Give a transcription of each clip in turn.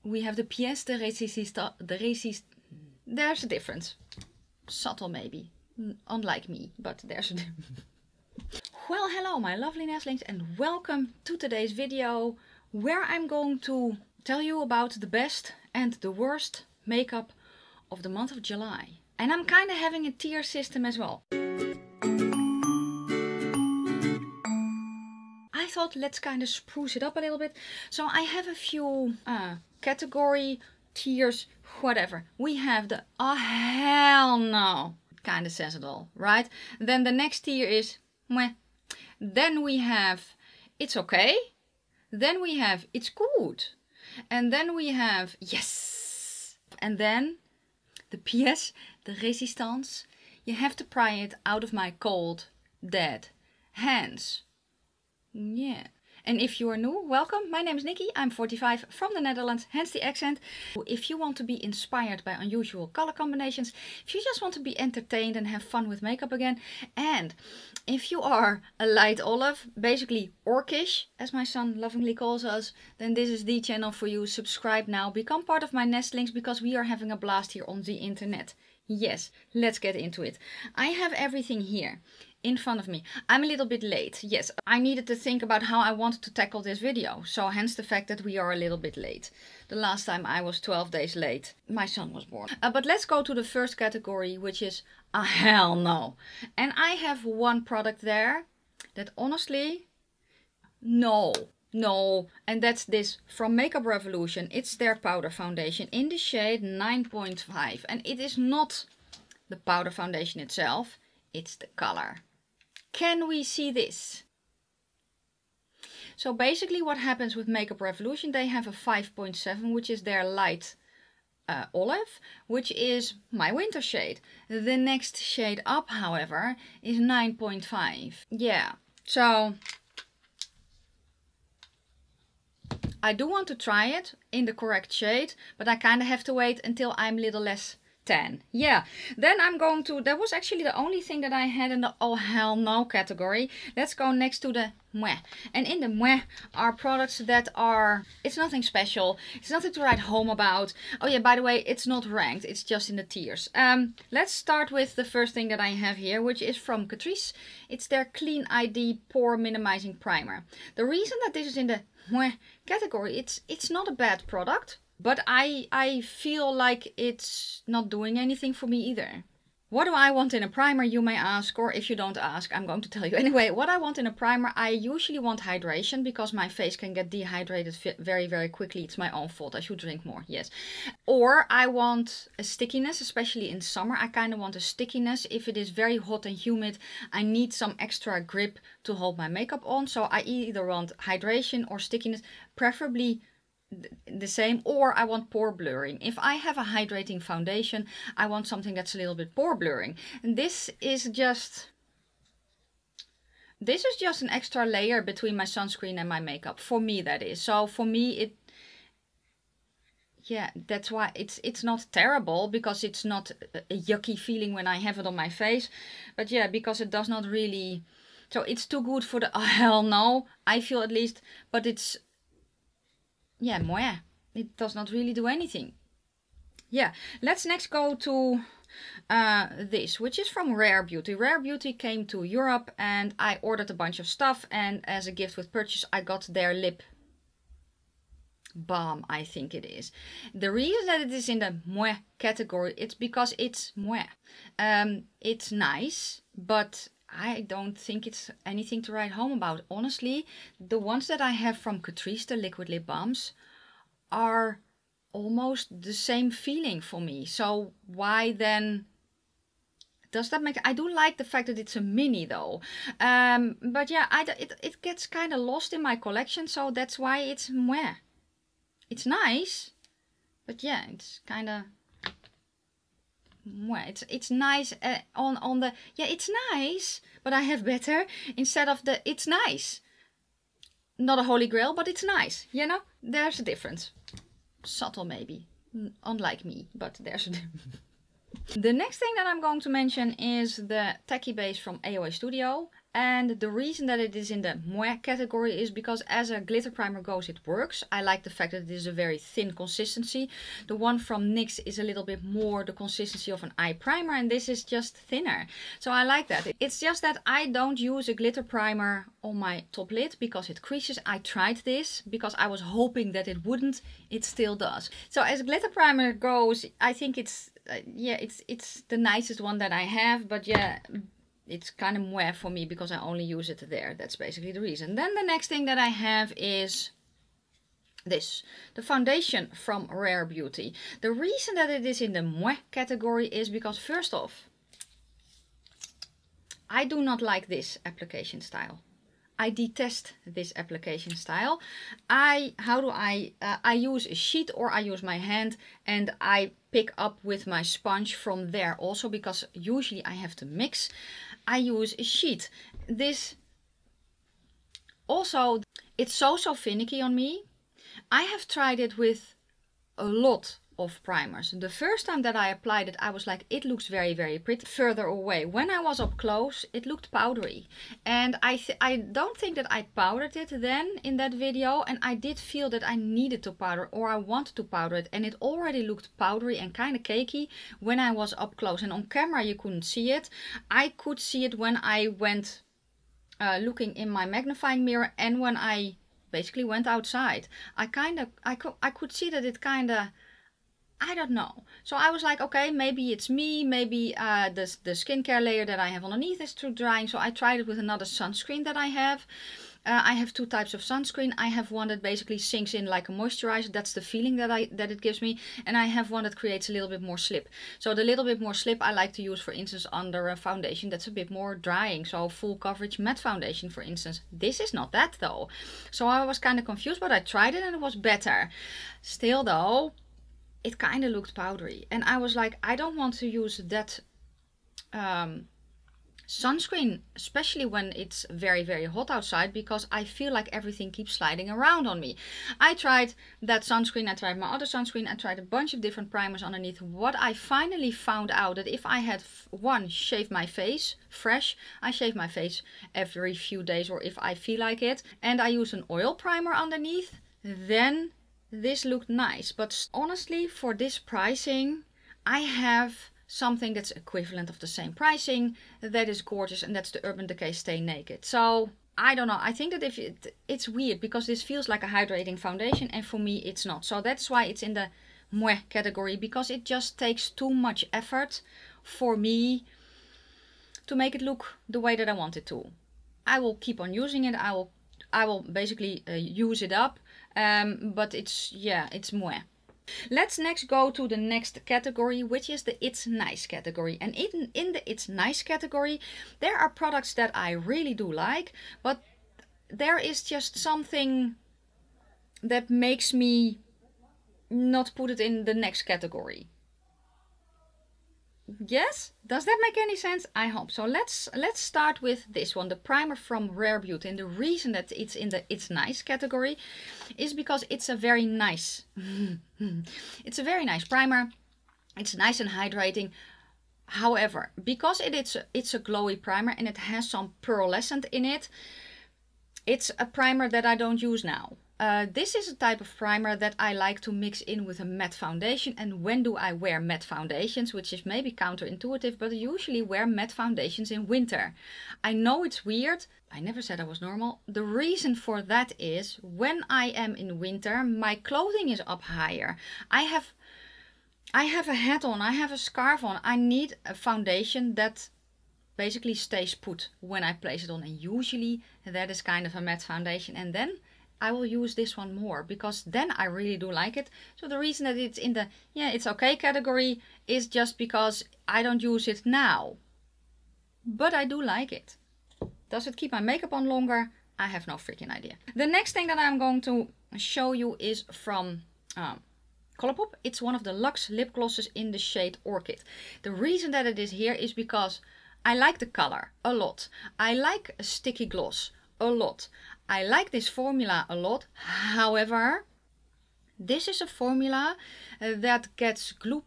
we have the pièce de résistance. There's a difference. Subtle maybe. Unlike me, but there's a difference. Well, hello my lovely nestlings and welcome to today's video where I'm going to tell you about the best and the worst makeup of the month of July. And I'm kind of having a tier system as well. I thought let's kind of spruce it up a little bit. So I have a few category tiers, whatever. We have the oh hell no. Kind of says it all, right? Then the next tier is meh. Then we have it's okay. Then we have it's good. And then we have yes. And then the pièce de résistance. You have to pry it out of my cold, dead hands. Yeah. And if you are new, welcome. My name is Nikki. I'm 45 from the Netherlands, hence the accent. If you want to be inspired by unusual color combinations, if you just want to be entertained and have fun with makeup again, and if you are a light olive, basically orcish, as my son lovingly calls us, then this is the channel for you. Subscribe now, become part of my nestlings, because we are having a blast here on the internet. Yes, let's get into it. I have everything here in front of me. I'm a little bit late. Yes, I needed to think about how I wanted to tackle this video. So hence the fact that we are a little bit late. The last time I was 12 days late. My son was born. But let's go to the first category, which is a hell no. And I have one product there that honestly, no. And that's this from Makeup Revolution. It's their powder foundation in the shade 9.5. And it is not the powder foundation itself, it's the color. Can we see this? So basically what happens with Makeup Revolution, they have a 5.7, which is their light olive, which is my winter shade. The next shade up, however, is 9.5. Yeah, so I do want to try it in the correct shade, but I kind of have to wait until I'm a little less tan. Yeah, then I'm going to, that was actually the only thing that I had in the oh hell no category. Let's go next to the meh. And in the meh are products that are, it's nothing special, it's nothing to write home about. Oh yeah, by the way, it's not ranked, it's just in the tiers. Let's start with the first thing that I have here, which is from Catrice. It's their Clean ID Pore Minimizing Primer. The reason that this is in the meh category, it's not a bad product. But I feel like it's not doing anything for me either. What do I want in a primer, you may ask, or if you don't ask, I'm going to tell you anyway. What I want in a primer, I usually want hydration because my face can get dehydrated very, very quickly. It's my own fault. I should drink more, yes. Or I want a stickiness, especially in summer. I kind of want a stickiness. If it is very hot and humid, I need some extra grip to hold my makeup on. So I either want hydration or stickiness, preferably the same, or I want pore blurring. If I have a hydrating foundation, I want something that's a little bit pore blurring. And this is just an extra layer between my sunscreen and my makeup. For me, that is. So for me, yeah, that's why it's not terrible, because it's not a yucky feeling when I have it on my face. But yeah, because it does not really, so it's too good for the oh hell no, I feel at least, but it's, yeah, meh. It does not really do anything. Yeah, let's next go to this, which is from Rare Beauty. Rare Beauty came to Europe and I ordered a bunch of stuff, and as a gift with purchase I got their lip balm, I think it is. The reason that it is in the meh category, it's because it's meh. It's nice, but I don't think it's anything to write home about. Honestly, the ones that I have from Catrice, the liquid lip balms, are almost the same feeling for me. So why then does that make... I do like the fact that it's a mini though. But yeah, it gets kind of lost in my collection, so that's why it's meh. It's nice, but yeah, it's kind of... Well, it's nice on the, yeah, it's nice, but I have better instead of the it's nice. Not a holy grail, but it's nice, you know? There's a difference. Subtle maybe, unlike me, but there's a difference. The next thing that I'm going to mention is the Tacky Base from AOA Studio. And the reason that it is in the Mouais category is because as a glitter primer goes, it works. I like the fact that it is a very thin consistency. The one from NYX is a little bit more the consistency of an eye primer, and this is just thinner. So I like that. It's just that I don't use a glitter primer on my top lid because it creases. I tried this because I was hoping that it wouldn't. It still does. So as glitter primer goes, I think it's it's the nicest one that I have, but yeah, it's kind of meh for me because I only use it there. That's basically the reason. Then the next thing that I have is this, the foundation from Rare Beauty. The reason that it is in the meh category is because first off, I do not like this application style. I detest this application style. I use a sheet or I use my hand and I pick up with my sponge from there also because usually I have to mix. I use a sheet. This also, it's so finicky on me. I have tried it with a lot of primers. The first time that I applied it, I was like, it looks very pretty. Further away, when I was up close, it looked powdery, and I don't think that I powdered it then in that video, and I did feel that I needed to powder, or I wanted to powder it, and it already looked powdery and kind of cakey when I was up close. And on camera you couldn't see it. I could see it when I went looking in my magnifying mirror, and when I basically went outside. I could see that it kind of, I don't know. So I was like, okay, maybe it's me, maybe the skincare layer that I have underneath is too drying. So I tried it with another sunscreen that I have. I have two types of sunscreen. I have one that basically sinks in like a moisturizer. That's the feeling that it gives me. And I have one that creates a little bit more slip. So the little bit more slip I like to use, for instance, under a foundation that's a bit more drying. So full coverage matte foundation, for instance. This is not that though. So I was kind of confused, but I tried it and it was better. Still though, it kind of looked powdery. And I was like, I don't want to use that sunscreen, especially when it's very hot outside, because I feel like everything keeps sliding around on me. I tried that sunscreen, I tried my other sunscreen, I tried a bunch of different primers underneath. What I finally found out that if I had shaved my face fresh, I shave my face every few days or if I feel like it, and I use an oil primer underneath, then this looked nice. But honestly, for this pricing, I have something that's equivalent of the same pricing that is gorgeous, and that's the Urban Decay Stay Naked. So I don't know, I think that it's weird because this feels like a hydrating foundation and for me it's not. So that's why it's in the mouais category, because it just takes too much effort for me to make it look the way that I want it to. I will keep on using it. I will basically use it up, but it's mouais. Let's next go to the next category, which is the It's Nice category. And in the It's Nice category, there are products that I really do like, but there is just something that makes me not put it in the next category. Yes? Does that make any sense? I hope so. Let's start with this one, the primer from Rare Beauty. And the reason that it's in the It's Nice category is because it's a very nice it's a very nice primer. It's nice and hydrating. However, because it's a glowy primer and it has some pearlescent in it, it's a primer that I don't use now. This is a type of primer that I like to mix in with a matte foundation. And when do I wear matte foundations? Which is maybe counterintuitive, but I usually wear matte foundations in winter. I know it's weird. I never said I was normal. The reason for that is when I am in winter, my clothing is up higher. I have a hat on, I have a scarf on. I need a foundation that basically stays put when I place it on. And usually that is kind of a matte foundation. And then I will use this one more because then I really do like it. So the reason that it's in the it's okay category is just because I don't use it now. But I do like it. Does it keep my makeup on longer? I have no freaking idea. The next thing that I'm going to show you is from Colourpop. It's one of the Luxe lip glosses in the shade Orchid. The reason that it is here is because I like the color a lot. I like a sticky gloss a lot. I like this formula a lot. However, this is a formula that gets gloopy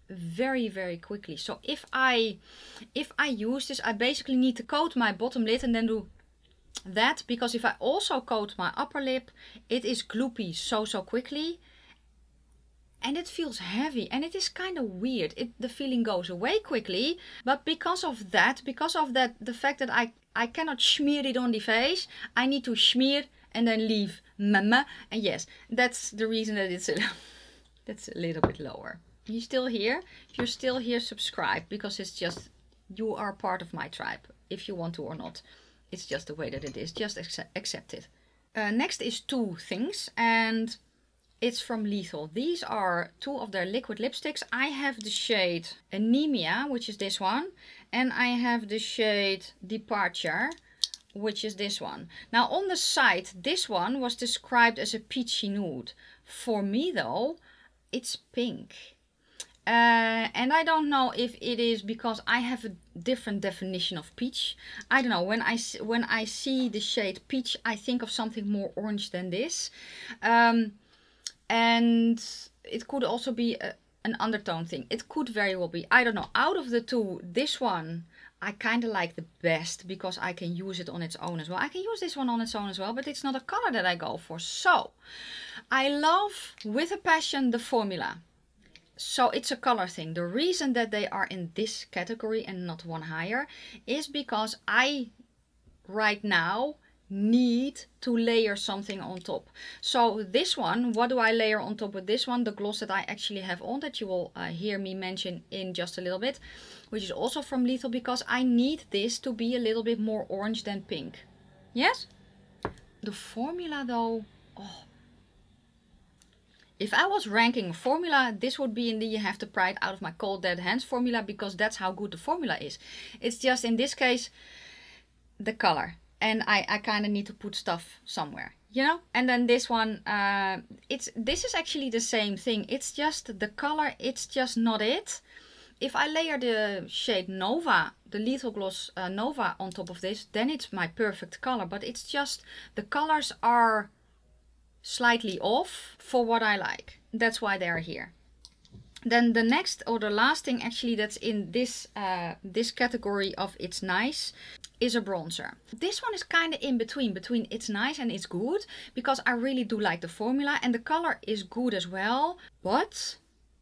very, very quickly. So if I use this, I basically need to coat my bottom lid and then do that, because if I also coat my upper lip, it is gloopy so quickly. And it feels heavy and it is kind of weird. The feeling goes away quickly, but because of that, the fact that I cannot smear it on the face, I need to smear and then leave mama. And yes, that's the reason that it's that's a little bit lower. You still here? If you're still here, subscribe, because it's just, you are part of my tribe, if you want to or not. It's just the way that it is. Just accept it. Next is two things, and it's from Lethal. These are two of their liquid lipsticks. I have the shade Anemia, which is this one, and I have the shade Departure, which is this one. Now on the site, this one was described as a peachy nude. For me though, it's pink. And I don't know if it is because I have a different definition of peach. I don't know, when I see the shade peach, I think of something more orange than this. And it could also be an undertone thing. It could very well be. I don't know. Out of the two, this one I kind of like the best because I can use it on its own as well. I can use this one on its own as well, but it's not a color that I go for. So I love with a passion the formula. So it's a color thing. The reason that they are in this category and not one higher is because I right now need to layer something on top. So this one, what do I layer on top with this one? The gloss that I actually have on, that you will hear me mention in just a little bit, which is also from Lethal, because I need this to be a little bit more orange than pink. Yes? The formula though, oh. If I was ranking a formula, this would be in the You Have to Pry It Out of My Cold Dead Hands formula, because that's how good the formula is. It's just in this case the color. And I kind of need to put stuff somewhere, you know. And then this one, this is actually the same thing. It's just the color, it's just not it. If I layer the shade Nova, the Lethal Gloss Nova on top of this, then it's my perfect color. But it's just, the colors are slightly off for what I like. That's why they're here. Then the next, or the last thing actually that's in this this category of It's Nice, is a bronzer. This one is kind of in between It's Nice and It's Good, because I really do like the formula and the color is good as well, but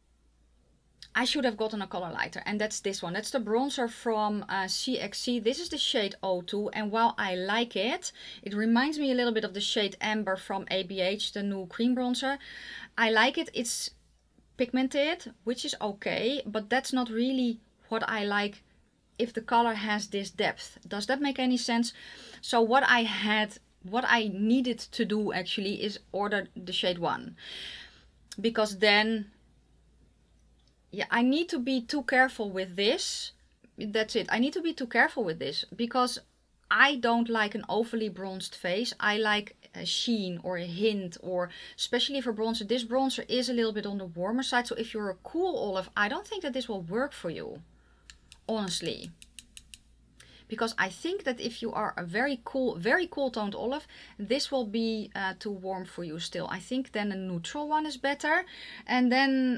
I should have gotten a color lighter, and that's this one. That's the bronzer from CXC. This is the shade 02, and while I like it, it reminds me a little bit of the shade Amber from ABH, the new cream bronzer. I like it. It's pigmented, which is okay, but that's not really what I like if the color has this depth. Does that make any sense? So what I needed to do actually is order the shade 1, because then, yeah, I need to be too careful with this. That's it. I need to be too careful with this because I don't like an overly bronzed face. I like a sheen or a hint, or especially for bronzer. This bronzer is a little bit on the warmer side. So if you're a cool olive, I don't think that this will work for you, honestly. Because I think that if you are a very cool toned olive, this will be too warm for you still. I think then a neutral one is better. And then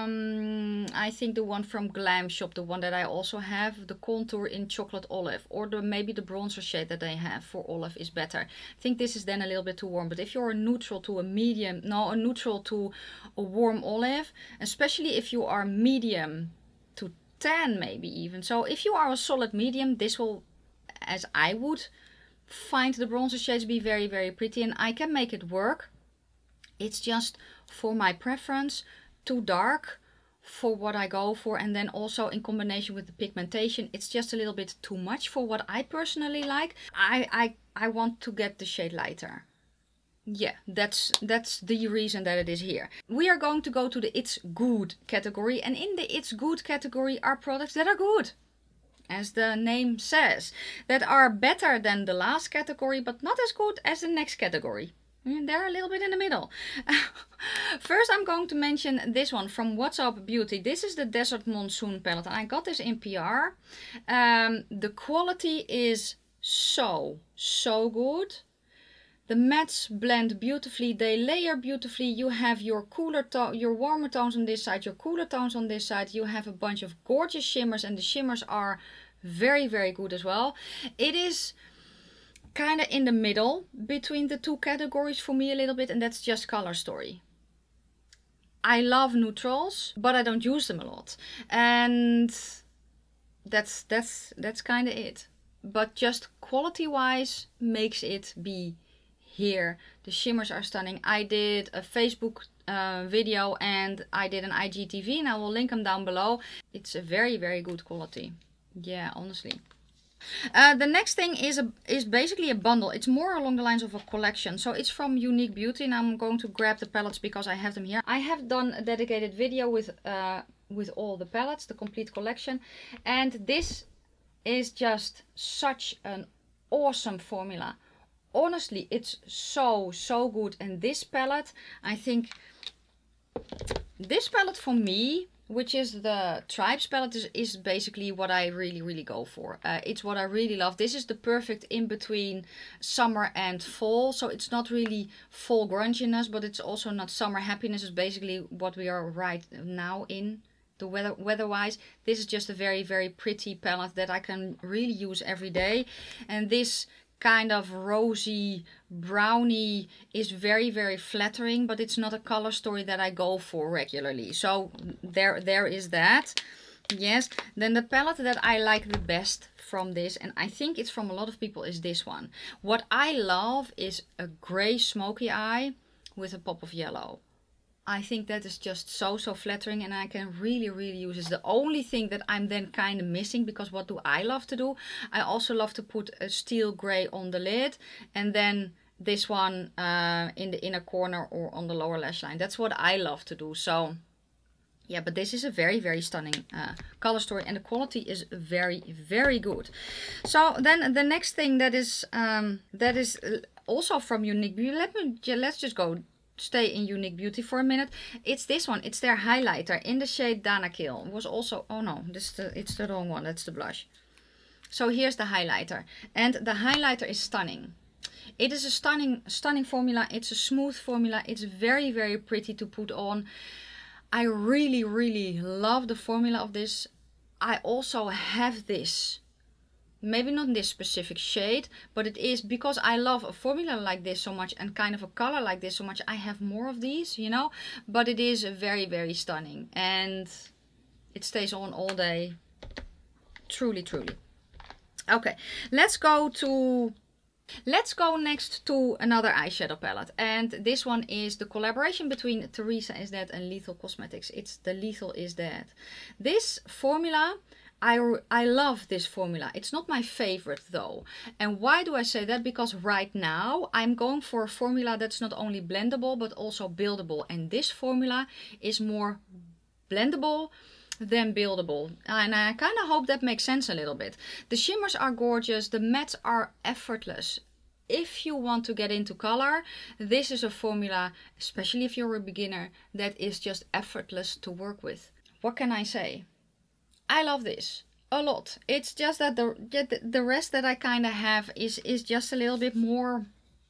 I think the one from Glam Shop, the one that I also have, the contour in chocolate olive, or maybe the bronzer shade that they have for olive is better. I think this is then a little bit too warm. But if you're a neutral to a medium, no, a neutral to a warm olive, especially if you are medium to tan maybe even. So if you are a solid medium, this will, as I would find the bronzer shades, be very, very pretty, and I can make it work. It's just for my preference too dark for what I go for, and then also in combination with the pigmentation, it's just a little bit too much for what I personally like. I want to get the shade lighter. Yeah, that's the reason that it is here. We are going to go to the It's Good category, and in the It's Good category are products that are good, as the name says, that are better than the last category, but not as good as the next category. They're a little bit in the middle. First, I'm going to mention this one from What's Up Beauty. This is the Desert Monsoon palette, and I got this in PR. The quality is so good. The mattes blend beautifully, they layer beautifully. You have your your warmer tones on this side, your cooler tones on this side. You have a bunch of gorgeous shimmers, and the shimmers are very, very good as well. It is kind of in the middle between the two categories for me a little bit, and that's just Color Story. I love neutrals, but I don't use them a lot, and that's kind of it. But just quality wise makes it be here. The shimmers are stunning. I did a Facebook video and I did an IGTV, and I will link them down below. It's a very, very good quality. Yeah, honestly. The next thing is basically a bundle. It's more along the lines of a collection. So it's from Unique Beauty, and I'm going to grab the palettes because I have them here. I have done a dedicated video with all the palettes, the complete collection, and this is just such an awesome formula. Honestly, it's so good. And this palette, I think this palette for me, which is the Tribes palette, is basically what I really go for. It's what I really love. This is the perfect in between summer and fall. So it's not really fall grunginess, but it's also not summer happiness. It's basically what we are right now in. The weather-wise, this is just a very pretty palette that I can really use every day. And this kind of rosy brownie is very flattering, but it's not a Color Story that I go for regularly. So there is that. Yes, then the palette that I like the best from this, and I think it's from a lot of people, is this one. What I love is a gray smoky eye with a pop of yellow. I think that is just so flattering, and I can really use it. It's the only thing that I'm then kind of missing, because what do I love to do? I also love to put a steel gray on the lid, and then this one in the inner corner or on the lower lash line. That's what I love to do. So yeah, but this is a very stunning Color Story, and the quality is very good. So then the next thing that is also from Unique Beauty. Let's just stay in Unique Beauty for a minute. It's this one. It's their highlighter in the shade Danakil. It was also, oh no, it's the wrong one. That's the blush. So here's the highlighter, and the highlighter is stunning. It is a stunning formula. It's a smooth formula. It's very pretty to put on. I really love the formula of this. I also have this, maybe not in this specific shade, but it is because I love a formula like this so much and kind of a color like this so much. I have more of these, you know, but it is very stunning, and it stays on all day. Truly. Okay, let's go next to another eyeshadow palette, and this one is the collaboration between Teresa Is Dead and Lethal Cosmetics. It's the Lethal Is Dead. This formula, I love this formula. It's not my favorite though. And why do I say that? Because right now I'm going for a formula that's not only blendable but also buildable, and this formula is more blendable than buildable, and I kind of hope that makes sense a little bit. The shimmers are gorgeous, the mattes are effortless. If you want to get into color, this is a formula, especially if you're a beginner, that is just effortless to work with. What can I say? I love this a lot. It's just that the rest that I kind of have is just a little bit more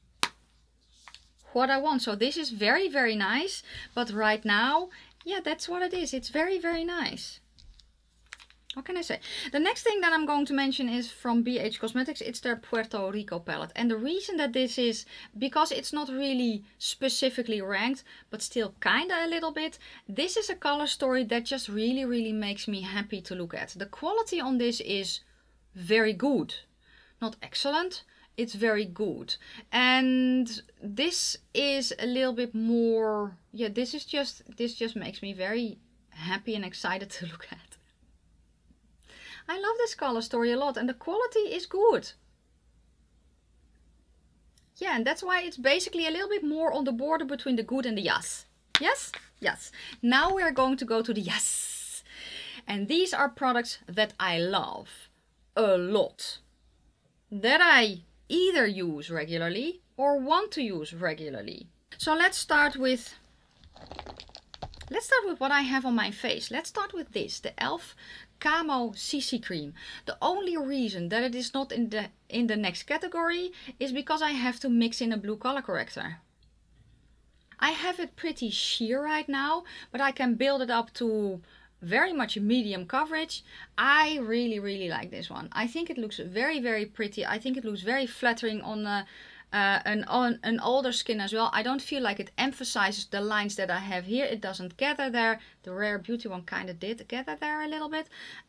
what I want. So this is very nice, but right now, yeah, that's what it is. It's very nice. What can I say? The next thing that I'm going to mention is from BH Cosmetics. It's their Puerto Rico palette. And the reason that this is, because it's not really specifically ranked, but still kinda a little bit. This is a Color Story that just really makes me happy to look at. The quality on this is very good. Not excellent. It's very good. And this is a little bit more, yeah, this just makes me very happy and excited to look at. I love this Color Story a lot, and the quality is good. Yeah, and that's why it's basically a little bit more on the border between the good and the yes. Yes? Yes. Now we're going to go to the yes. And these are products that I love a lot. That I either use regularly or want to use regularly. So let's start with let's start with what I have on my face. Let's start with this, the e.l.f. Camo CC Cream. The only reason that it is not in the next category is because I have to mix in a blue color corrector. I have it pretty sheer right now, but I can build it up to very much medium coverage. I really like this one. I think it looks very pretty. I think it looks very flattering on an older skin as well. I don't feel like it emphasizes the lines that I have here. It doesn't gather there. The Rare Beauty one kind of did gather there a little bit.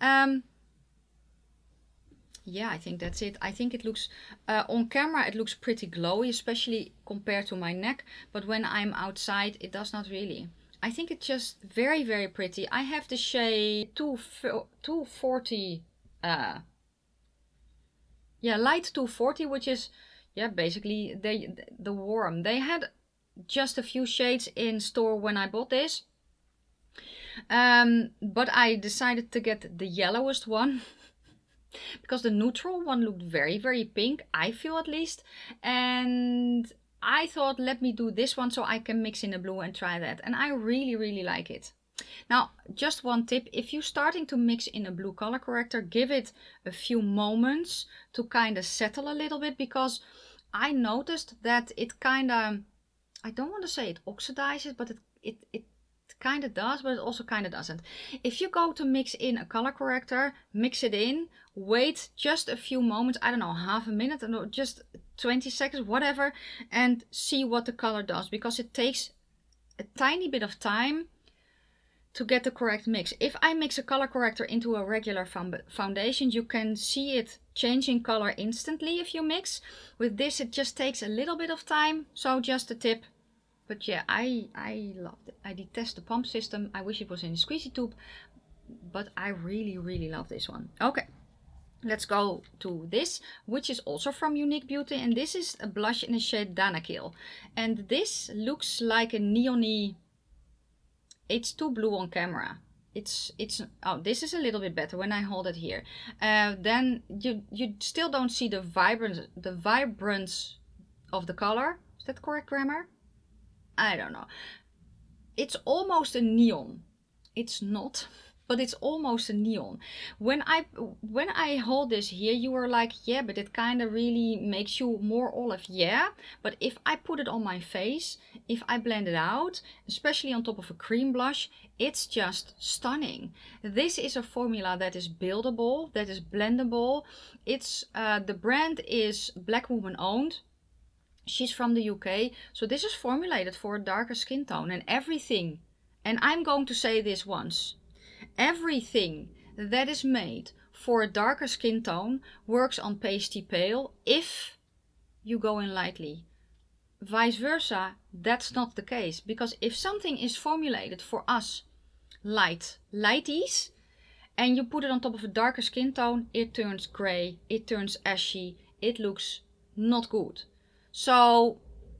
Yeah, I think that's it. I think it looks, on camera it looks pretty glowy, especially compared to my neck. But when I'm outside, it does not really. I think it's just very pretty. I have the shade 240, yeah, light 240, which is, yeah, basically the warm. They had just a few shades in store when I bought this. But I decided to get the yellowest one. Because the neutral one looked very pink, I feel at least. And I thought, let me do this one so I can mix in a blue and try that. And I really like it. Now, just one tip. If you're starting to mix in a blue color corrector, give it a few moments to kind of settle a little bit. Because I noticed that it kind of, I don't want to say it oxidizes, but it kind of does, but it also kind of doesn't. If you go to mix in a color corrector, mix it in, wait just a few moments, I don't know, half a minute, or just 20 seconds, whatever, and see what the color does, because it takes a tiny bit of time to get the correct mix. If I mix a color corrector into a regular foundation, you can see it changing color instantly if you mix. With this, it just takes a little bit of time, so just a tip. But yeah, I loved it. I detest the pump system. I wish it was in a squeezy tube, but I really love this one. Okay, let's go to this, which is also from Unique Beauty, and this is a blush in the shade Danakil. And this looks like a neon-y. It's too blue on camera. It's oh, this is a little bit better when I hold it here. Then you still don't see the vibrance of the color. Is that correct grammar? I don't know. It's almost a neon. It's not, but it's almost a neon. When I hold this here, you were like, yeah, but it kind of really makes you more olive. Yeah, but if I put it on my face, if I blend it out, especially on top of a cream blush, it's just stunning. This is a formula that is buildable, that is blendable. It's the brand is Black Woman owned. She's from the UK, so this is formulated for a darker skin tone, and everything, and I'm going to say this once, everything that is made for a darker skin tone works on pasty pale if you go in lightly. Vice versa, that's not the case, because if something is formulated for us lighties, and you put it on top of a darker skin tone, it turns grey, it turns ashy, it looks not good. So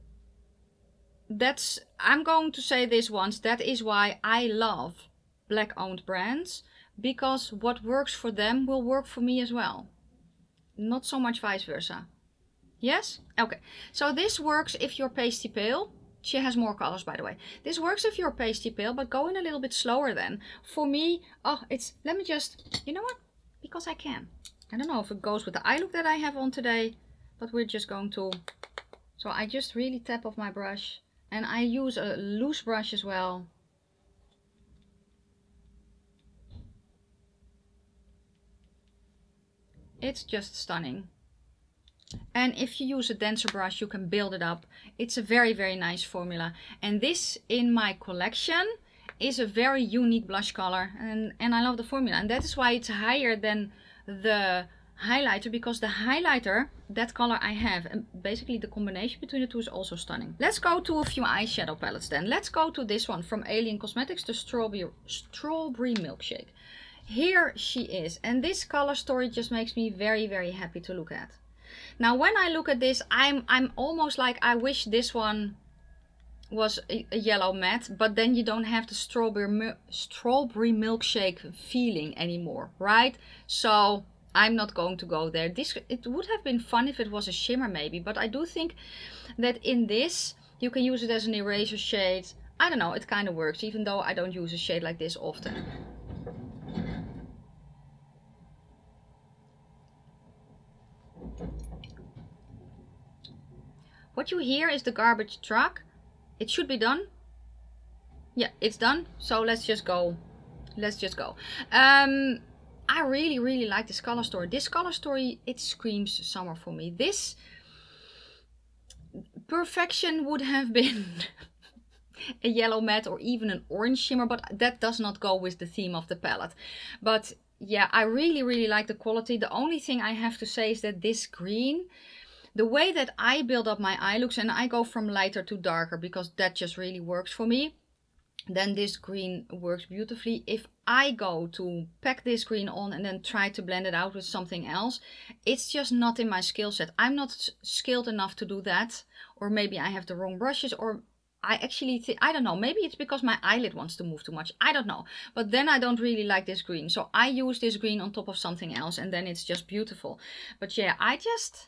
that's, I'm going to say this once, that is why I love black owned brands, because what works for them will work for me as well. Not so much vice versa. Yes? Okay. So this works if you're pasty pale. She has more colors, by the way. This works if you're pasty pale, but go in a little bit slower then. For me, oh, it's, let me just, you know what? Because I can. I don't know if it goes with the eye look that I have on today, but we're just going to, so I just really tap off my brush, and I use a loose brush as well. It's just stunning. And if you use a denser brush, you can build it up. It's a very nice formula. And this in my collection is a very unique blush color, and I love the formula. And that is why it's higher than the highlighter, because the highlighter, that color I have, and basically the combination between the two is also stunning. Let's go to a few eyeshadow palettes then. Let's go to this one from Alien Cosmetics, the Strawberry Milkshake. Here she is, and this color story just makes me very happy to look at. Now when I look at this, I'm almost like, I wish this one was a yellow matte, but then you don't have the strawberry milkshake feeling anymore, right? So I'm not going to go there. It would have been fun if it was a shimmer maybe, but I do think that in this you can use it as an eraser shade. I don't know, it kind of works, even though I don't use a shade like this often. What you hear is the garbage truck. It should be done. Yeah, it's done. So let's just go. Let's just go. I really, really like this color story. This color story, it screams summer for me. This perfection would have been a yellow matte or even an orange shimmer, but that does not go with the theme of the palette. But yeah, I really, really like the quality. The only thing I have to say is that this green, the way that I build up my eye looks, and I go from lighter to darker because that just really works for me, then this green works beautifully. If I go to pack this green on and then try to blend it out with something else, it's just not in my skill set. I'm not skilled enough to do that, or maybe I have the wrong brushes, or I actually think, I don't know, maybe it's because my eyelid wants to move too much, I don't know. But then I don't really like this green, so I use this green on top of something else and then it's just beautiful. But yeah, I just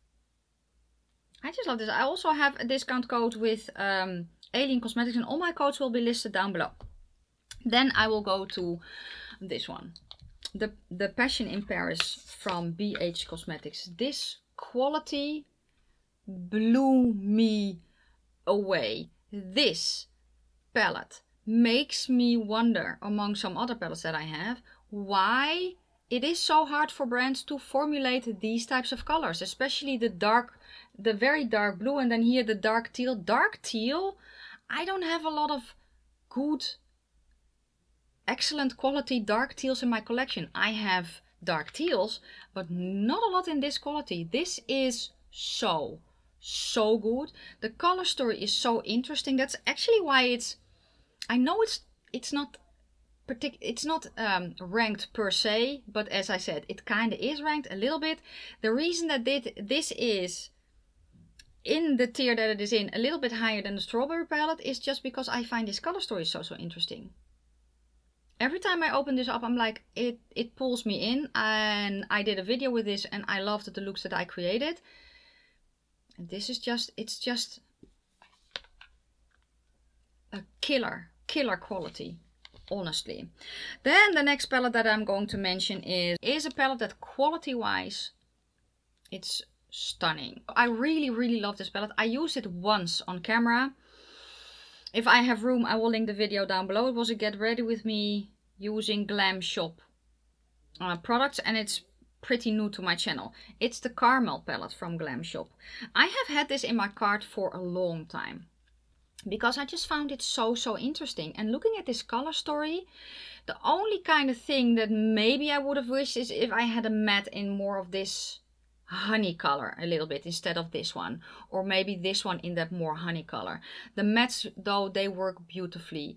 love this. I also have a discount code with Alien Cosmetics, and all my codes will be listed down below. Then I will go to this one, the Passion in Paris from BH Cosmetics. This quality blew me away. This palette makes me wonder, among some other palettes that I have, why it is so hard for brands to formulate these types of colors, especially the very dark blue, and then here the dark teal. Dark teal, I don't have a lot of good, excellent quality dark teals in my collection. I have dark teals, but not a lot in this quality. This is so good. The color story is so interesting. That's actually why it's, I know it's not ranked per se, but as I said, it kind of is ranked a little bit. The reason that this is in the tier that it is in a little bit higher than the Strawberry palette is just because I find this color story so interesting. Every time I open this up, I'm like, it pulls me in, and I did a video with this and I loved the looks that I created. And this is just, it's just a killer quality, honestly. Then the next palette that I'm going to mention is a palette that quality wise, it's stunning. I really love this palette. I used it once on camera. If I have room, I will link the video down below. It was a get ready with me using Glam Shop products, and it's pretty new to my channel. It's the Caramel palette from Glam Shop. I have had this in my cart for a long time because I just found it so interesting. And looking at this color story, the only kind of thing that maybe I would have wished is if I had a matte in more of this honey color a little bit instead of this one, or maybe this one in that more honey color. The mattes though, they work beautifully.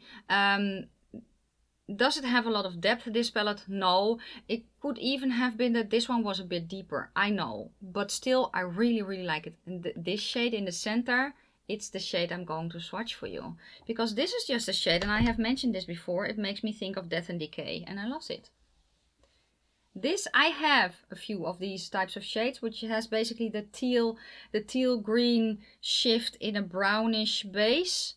Does it have a lot of depth, this palette? No. It could even have been that this one was a bit deeper, I know, but still I really like it. And this shade in the center, it's the shade I'm going to swatch for you, because this is just a shade, and I have mentioned this before, it makes me think of Death and Decay, and I love it. This, I have a few of these types of shades, which has basically the teal green shift in a brownish base.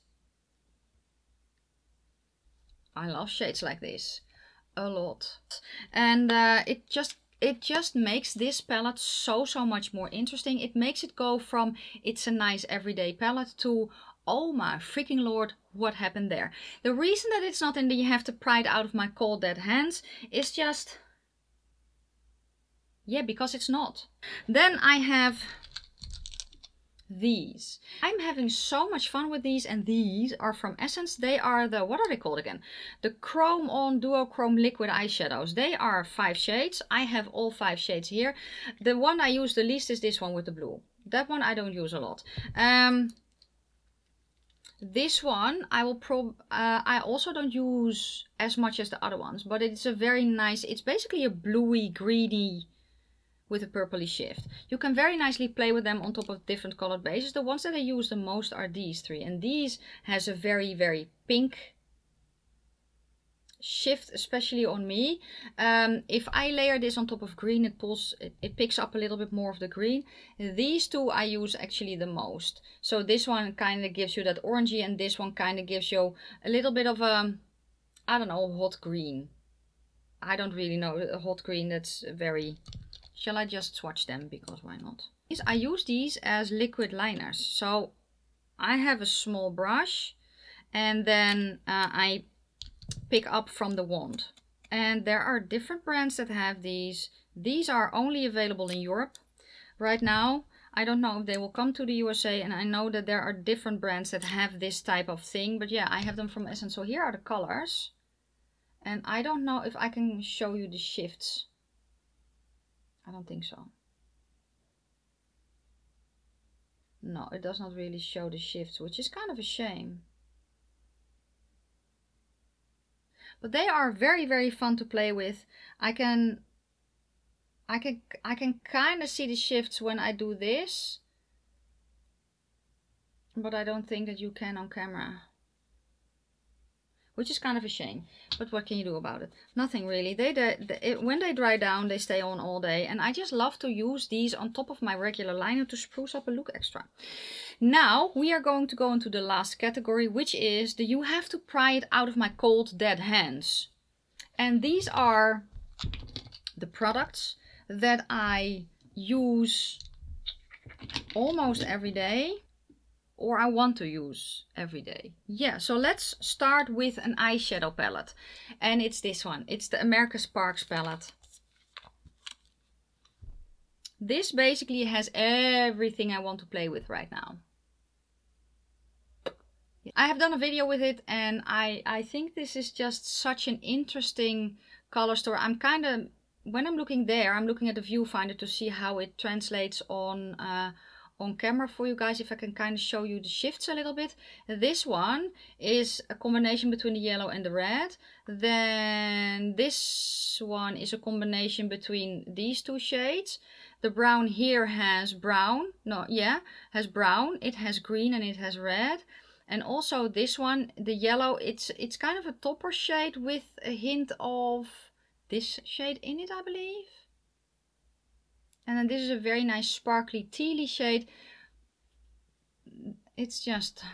I love shades like this a lot, and it just makes this palette so much more interesting. It makes it go from it's a nice everyday palette to oh my freaking lord, what happened there. The reason that it's not in the You Have to Pry It Out of My Cold Dead Hands is just, yeah, because it's not. Then I have these. I'm having so much fun with these, and these are from Essence. They are the, what are they called again? The Chrome On Duochrome Liquid Eyeshadows. They are 5 shades. I have all 5 shades here. The one I use the least is this one with the blue. That one I don't use a lot. This one I also don't use as much as the other ones, but it's a very nice, it's basically a bluey greeny with a purpley shift. You can very nicely play with them on top of different colored bases. The ones that I use the most are these 3, and these has a very pink shift, especially on me. If I layer this on top of green, it picks up a little bit more of the green. These two I use actually the most. So this one kind of gives you that orangey, and this one kind of gives you a little bit of a, I don't know, hot green. I don't really know, a hot green that's very... Shall I just swatch them? Because why not? I use these as liquid liners. So I have a small brush and then I pick up from the wand. And there are different brands that have these. These are only available in Europe right now. I don't know if they will come to the USA, and I know that there are different brands that have this type of thing. But yeah, I have them from Essence. So here are the colors. And I don't know if I can show you the shifts. I don't think so. No, it does not really show the shifts, which is kind of a shame. But they are very, very fun to play with. I can kind of see the shifts when I do this. But I don't think that you can on camera. Which is kind of a shame. But what can you do about it? Nothing really. When they dry down, they stay on all day. And I just love to use these on top of my regular liner to spruce up a look extra. Now we are going to go into the last category, which is the you have to pry it out of my cold dead hands. And these are the products that I use almost every day. Or I want to use every day. Yeah, so let's start with an eyeshadow palette. And it's this one. It's the America Sparks palette. This basically has everything I want to play with right now. I have done a video with it, and I think this is just such an interesting color story. I'm kind of, when I'm looking there, I'm looking at the viewfinder to see how it translates on camera for you guys, if I can kind of show you the shifts a little bit. This one is a combination between the yellow and the red. Then this one is a combination between these two shades. The brown here has brown, has brown, it has green and it has red. And also this one, the yellow, it's kind of a topper shade with a hint of this shade in it, I believe. And then this is a very nice sparkly tealy shade. It's just...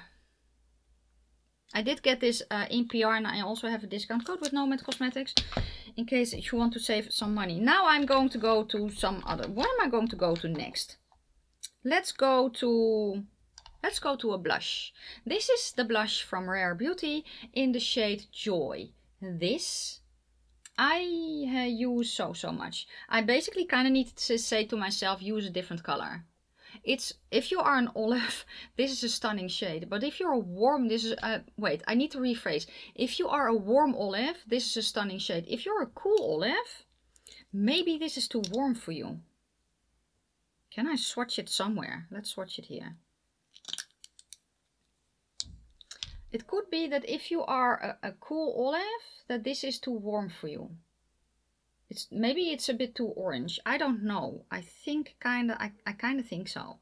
I did get this in PR, and I also have a discount code with Nomad Cosmetics in case you want to save some money. Now I'm going to go to some other... What am I going to go to next? Let's go to a blush. This is the blush from Rare Beauty in the shade Joy. This I use so much. I basically kind of need to say to myself, use a different color. If you are an olive, this is a stunning shade. But if you're a warm, this is wait, I need to rephrase. If you are a warm olive, this is a stunning shade. If you're a cool olive, maybe this is too warm for you. Can I swatch it somewhere? Let's swatch it here. It could be that if you are a cool olive, that this is too warm for you. Maybe it's a bit too orange. I don't know. I think I kind of think so.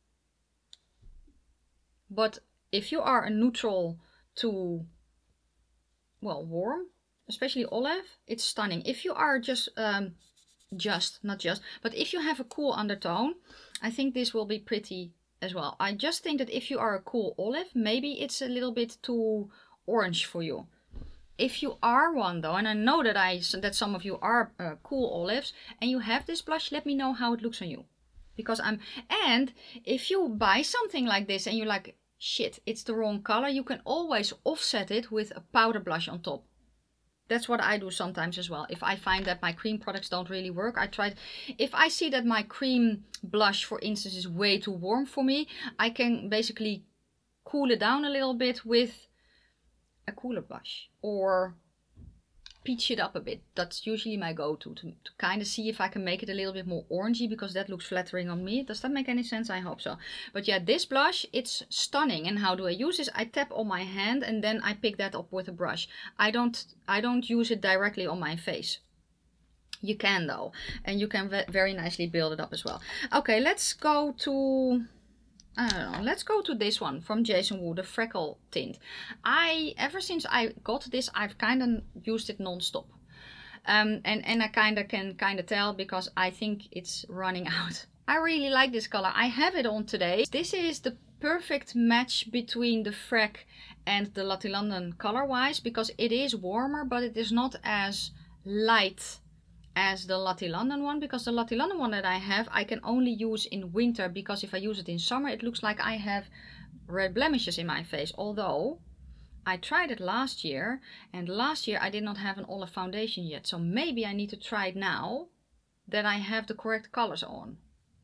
But if you are a neutral to, well, warm, especially olive, it's stunning. If you are not just, but if you have a cool undertone, I think this will be pretty as well. I just think that if you are a cool olive, maybe it's a little bit too orange for you. If you are one though, and I know that some of you are cool olives and you have this blush, let me know how it looks on you. Because and if you buy something like this and you're like, shit, it's the wrong color, you can always offset it with a powder blush on top. That's what I do sometimes as well. If I find that my cream products don't really work, if I see that my cream blush, for instance, is way too warm for me, I can basically cool it down a little bit with a cooler blush or peach it up a bit. That's usually my go-to to kind of see if I can make it a little bit more orangey, because that looks flattering on me. Does that make any sense? I hope so. But yeah, this blush, it's stunning. And how do I use this? I tap on my hand and then I pick that up with a brush. I don't use it directly on my face. You can though, and you can very nicely build it up as well. Okay, let's go to I don't know. Let's go to this one from Jason Wu, the Freckle tint. Ever since I got this, I've kind of used it non-stop. And I can tell because I think it's running out. I really like this color. I have it on today. This is the perfect match between the Freck and the Lottie London color-wise, because it is warmer, but it is not as light as the Lottie London one, because the Lottie London one that I have, I can only use in winter, because if I use it in summer, it looks like I have red blemishes in my face. Although I tried it last year, and last year I did not have an olive foundation yet, so maybe I need to try it now that I have the correct colors on.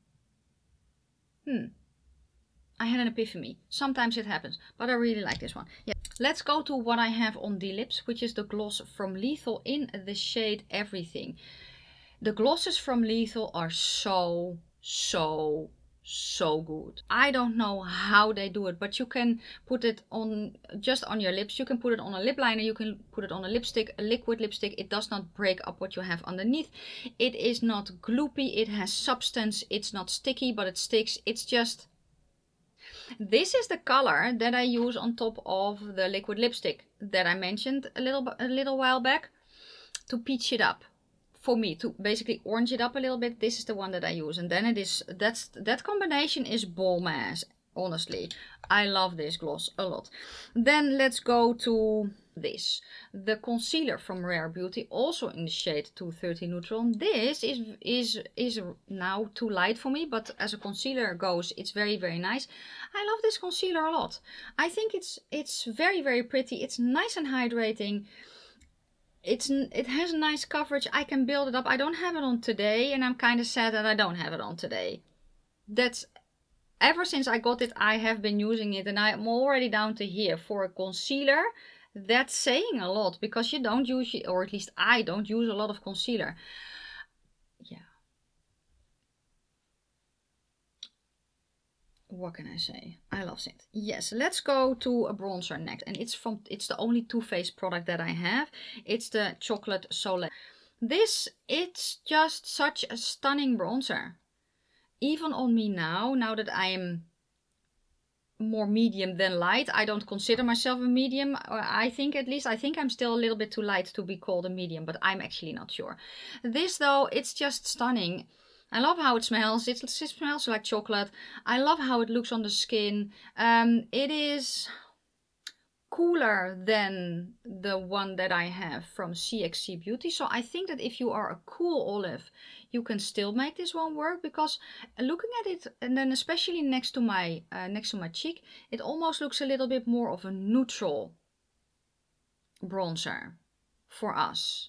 I had an epiphany. Sometimes it happens, but I really like this one. Yeah. Let's go to what I have on the lips, which is the gloss from Lethal in the shade Everything. The glosses from Lethal are so good. I don't know how they do it, but you can put it on just on your lips. You can put it on a lip liner, you can put it on a lipstick, a liquid lipstick. It does not break up what you have underneath. It is not gloopy, it has substance. It's not sticky, but it sticks. It's just, this is the color that I use on top of the liquid lipstick that I mentioned a little while back to peach it up. For me, to basically orange it up a little bit, this is the one that I use. And then it is, that combination is bomb ass, honestly. I love this gloss a lot. Then let's go to this. The concealer from Rare Beauty, also in the shade 230 Neutral. This is now too light for me, but as a concealer goes, it's very nice. I love this concealer a lot. I think it's very pretty. It's nice and hydrating. It has a nice coverage. I can build it up. I don't have it on today, and I'm kind of sad that I don't have it on today. That's, ever since I got it, I have been using it, and I'm already down to here for a concealer. That's saying a lot, because you don't use, or at least I don't use a lot of concealer. Yeah. What can I say? I love it. Yes, let's go to a bronzer next, and it's the only Too Faced product that I have. It's the Chocolate Soleil. It's just such a stunning bronzer. Even on me now that I am more medium than light. I don't consider myself a medium. I think I'm still a little bit too light to be called a medium, but I'm actually not sure. This though, it's just stunning. I love how it smells. It smells like chocolate. I love how it looks on the skin. It is cooler than the one that I have from CXC Beauty. So I think that if you are a cool olive, you can still make this one work, because looking at it, and then especially next to my cheek, it almost looks a little bit more of a neutral bronzer for us.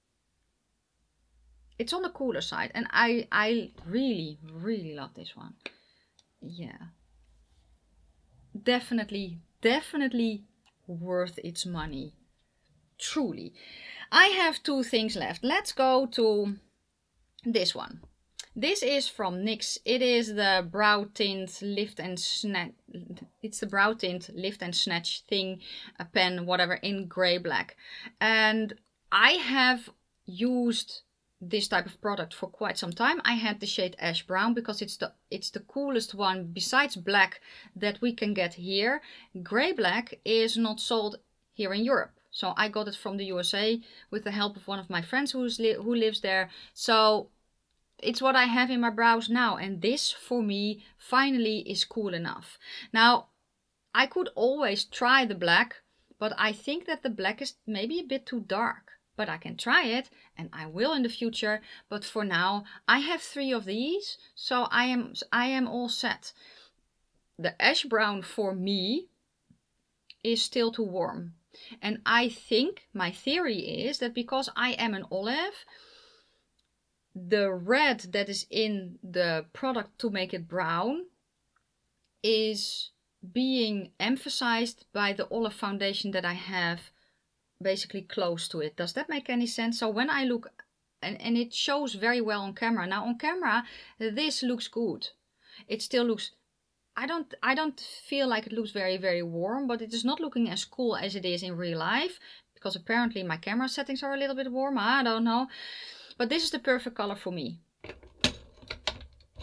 It's on the cooler side, and I really love this one. Yeah. Definitely worth its money. Truly. I have two things left. Let's go to this one. This is from NYX. It is the Brow Tint Lift and Snatch. It's the Brow Tint Lift and Snatch thing, a pen, whatever, in grey black. And I have used this type of product for quite some time. I had the shade Ash Brown because it's the coolest one besides black that we can get here. Grey black is not sold here in Europe, so I got it from the USA with the help of one of my friends who lives there. So it's what I have in my brows now, and this for me finally is cool enough. Now I could always try the black, but I think that the black is maybe a bit too dark. But I can try it, and I will in the future. But for now, I have 3 of these, so I am all set. The Ash Brown for me is still too warm. And I think, my theory is that because I am an olive, the red that is in the product to make it brown is being emphasized by the olive foundation that I have basically close to it. Does that make any sense? So when I look, and it shows very well on camera. Now on camera, this looks good. It still looks, I don't feel like it looks very warm, but it is not looking as cool as it is in real life, because apparently my camera settings are a little bit warm. I don't know. But this is the perfect color for me.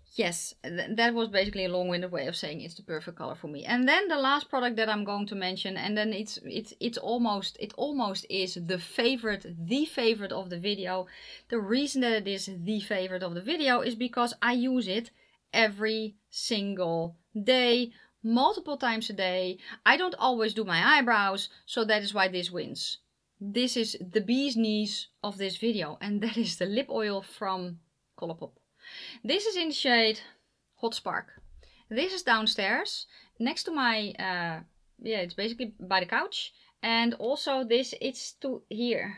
yes, that was basically a long-winded way of saying it's the perfect color for me. And then the last product that I'm going to mention, and then it almost is the favorite of the video. The reason that it is the favorite of the video is because I use it every single day, multiple times a day. I don't always do my eyebrows, so that is why this wins. This is the bee's knees of this video, and that is the lip oil from Colourpop. This is in the shade Hot Spark. This is downstairs next to my, yeah, it's basically by the couch. And also this, it's to here.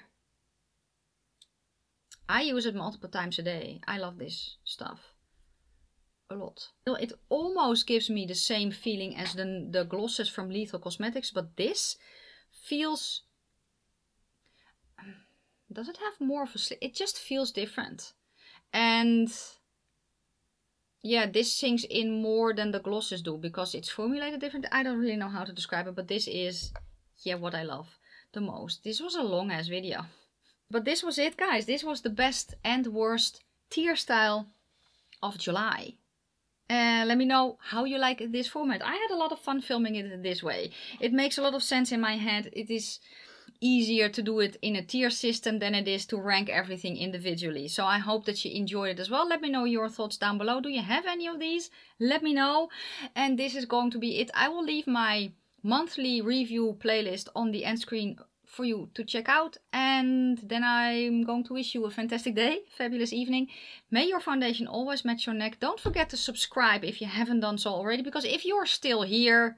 I use it multiple times a day. I love this stuff a lot. It almost gives me the same feeling as the glosses from Lethal Cosmetics, but this feels, does it have more of a slip? It just feels different. And yeah, this sinks in more than the glosses do because it's formulated different. I don't really know how to describe it, but this is, yeah, what I love the most. This was a long ass video. But this was it, guys. This was the best and worst tier style of July. Let me know how you like this format. I had a lot of fun filming it this way. It makes a lot of sense in my head. It is easier to do it in a tier system than it is to rank everything individually. So I hope that you enjoyed it as well. Let me know your thoughts down below. Do you have any of these? Let me know. And this is going to be it. I will leave my monthly review playlist on the end screen for you to check out. And then I'm going to wish you a fantastic day, fabulous evening. May your foundation always match your neck. Don't forget to subscribe if you haven't done so already, because if you're still here,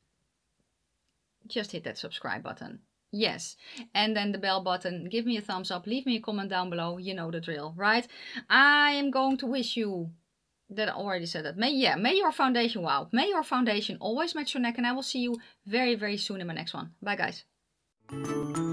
just hit that subscribe button. Yes, and then the bell button. Give me a thumbs up, leave me a comment down below. You know the drill, right? I am going to wish you, that I already said that. May your foundation, wow, may your foundation always match your neck, and I will see you very, very soon in my next one. Bye, guys.